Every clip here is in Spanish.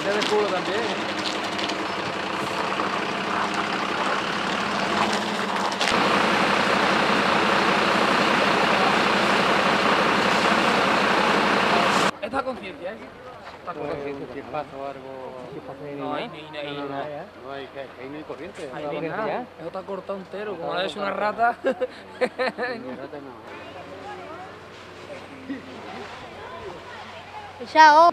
Ese es de culo también. ¿Esta conciencia es? Está con conciencia. Un chispazo o algo. No hay, No hay, que ahí no hay corriente. ahí ni nada. Eso está cortado entero. Como ha hecho una rata. Chao.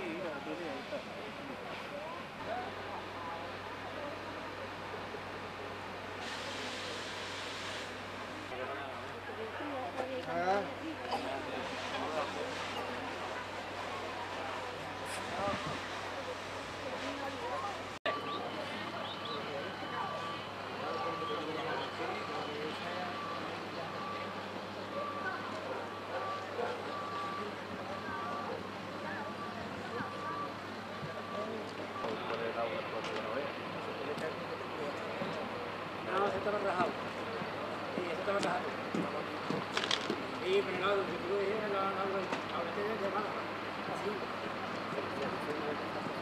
No, ese estaba rajado. Sí, ese estaba rajado. Sí, pero no, si tú dices, ahora te llamas así.